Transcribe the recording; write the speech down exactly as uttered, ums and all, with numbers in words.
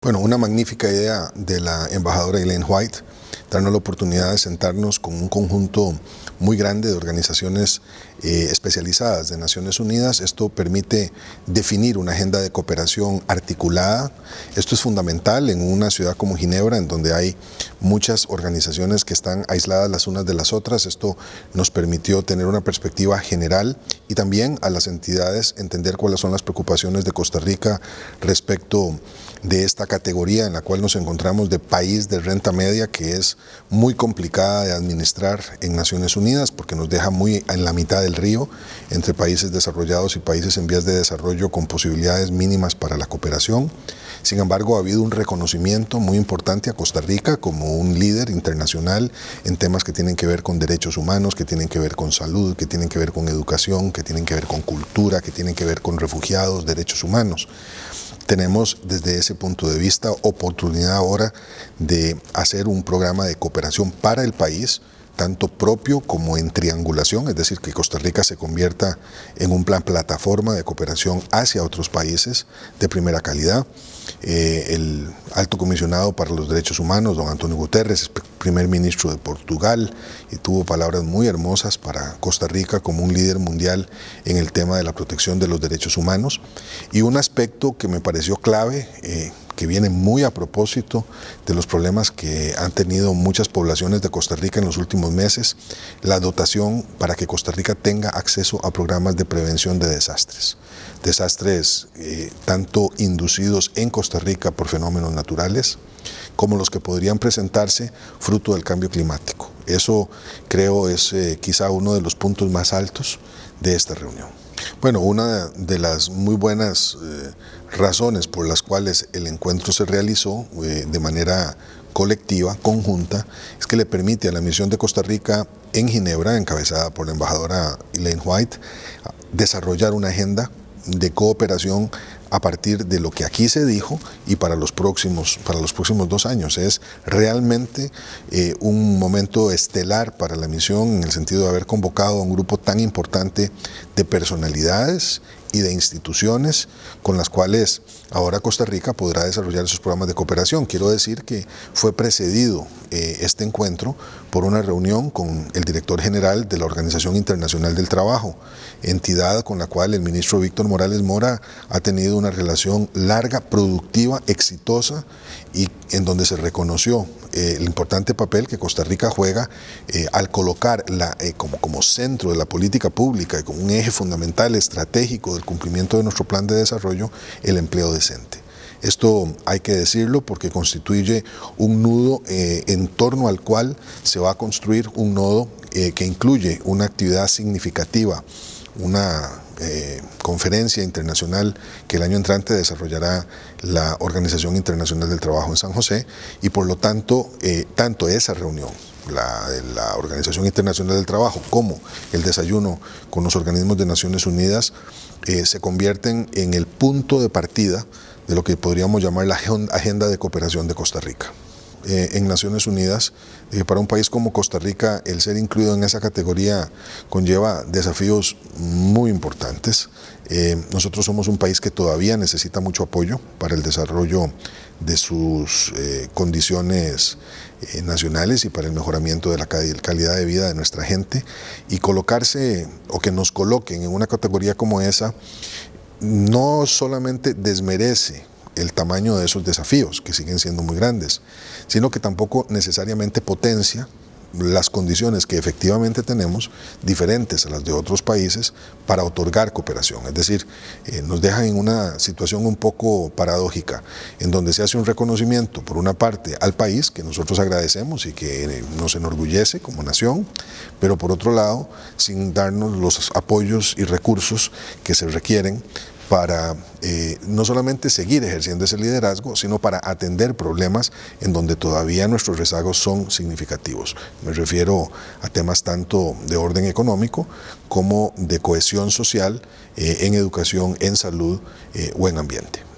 Bueno, una magnífica idea de la embajadora Elaine White, darnos la oportunidad de sentarnos con un conjunto muy grande de organizaciones eh, especializadas de Naciones Unidas. Esto permite definir una agenda de cooperación articulada. Esto es fundamental en una ciudad como Ginebra, en donde hay muchas organizaciones que están aisladas las unas de las otras. Esto nos permitió tener una perspectiva general y también a las entidades entender cuáles son las preocupaciones de Costa Rica respecto de esta categoría en la cual nos encontramos de país de renta media, que es muy complicada de administrar en Naciones Unidas porque nos deja muy en la mitad del río entre países desarrollados y países en vías de desarrollo con posibilidades mínimas para la cooperación. Sin embargo, ha habido un reconocimiento muy importante a Costa Rica como un líder internacional en temas que tienen que ver con derechos humanos, que tienen que ver con salud, que tienen que ver con educación, que tienen que ver con cultura, que tienen que ver con refugiados, derechos humanos. Tenemos desde ese punto de vista oportunidad ahora de hacer un programa de cooperación para el país, tanto propio como en triangulación, es decir, que Costa Rica se convierta en un plan plataforma de cooperación hacia otros países de primera calidad. Eh, el alto comisionado para los derechos humanos, don Antonio Guterres, es primer ministro de Portugal y tuvo palabras muy hermosas para Costa Rica como un líder mundial en el tema de la protección de los derechos humanos. Y un aspecto que me pareció clave, eh, que viene muy a propósito de los problemas que han tenido muchas poblaciones de Costa Rica en los últimos meses, la dotación para que Costa Rica tenga acceso a programas de prevención de desastres. Desastres eh, tanto inducidos en Costa Rica por fenómenos naturales, como los que podrían presentarse fruto del cambio climático. Eso creo es eh, quizá uno de los puntos más altos de esta reunión. Bueno, una de las muy buenas eh, razones por las cuales el encuentro se realizó eh, de manera colectiva, conjunta, es que le permite a la misión de Costa Rica en Ginebra, encabezada por la embajadora Elaine White, desarrollar una agenda de cooperación a partir de lo que aquí se dijo y para los próximos, para los próximos dos años. Es realmente eh, un momento estelar para la misión en el sentido de haber convocado a un grupo tan importante de personalidades y de instituciones con las cuales ahora Costa Rica podrá desarrollar sus programas de cooperación. Quiero decir que fue precedido eh, este encuentro por una reunión con el director general de la Organización Internacional del Trabajo, entidad con la cual el ministro Víctor Morales Mora ha tenido una relación larga, productiva, exitosa y en donde se reconoció eh, el importante papel que Costa Rica juega eh, al colocar la, eh, como, como centro de la política pública y como un eje fundamental estratégico del cumplimiento de nuestro plan de desarrollo, el empleo decente. Esto hay que decirlo porque constituye un nudo eh, en torno al cual se va a construir un nodo eh, que incluye una actividad significativa, una eh, conferencia internacional que el año entrante desarrollará la Organización Internacional del Trabajo en San José y por lo tanto, eh, tanto esa reunión, la de la Organización Internacional del Trabajo como el desayuno con los organismos de Naciones Unidas eh, se convierten en el punto de partida de lo que podríamos llamar la agenda de cooperación de Costa Rica. Eh, en Naciones Unidas, eh, para un país como Costa Rica, el ser incluido en esa categoría conlleva desafíos muy importantes. Eh, nosotros somos un país que todavía necesita mucho apoyo para el desarrollo de sus eh, condiciones eh, nacionales y para el mejoramiento de la calidad de vida de nuestra gente, y colocarse o que nos coloquen en una categoría como esa no solamente desmerece el tamaño de esos desafíos, que siguen siendo muy grandes, sino que tampoco necesariamente potencia las condiciones que efectivamente tenemos, diferentes a las de otros países, para otorgar cooperación. Es decir, eh, nos dejan en una situación un poco paradójica, en donde se hace un reconocimiento, por una parte, al país, que nosotros agradecemos y que eh, nos enorgullece como nación, pero por otro lado, sin darnos los apoyos y recursos que se requieren para eh, no solamente seguir ejerciendo ese liderazgo, sino para atender problemas en donde todavía nuestros rezagos son significativos. Me refiero a temas tanto de orden económico como de cohesión social, eh, en educación, en salud eh, o en ambiente.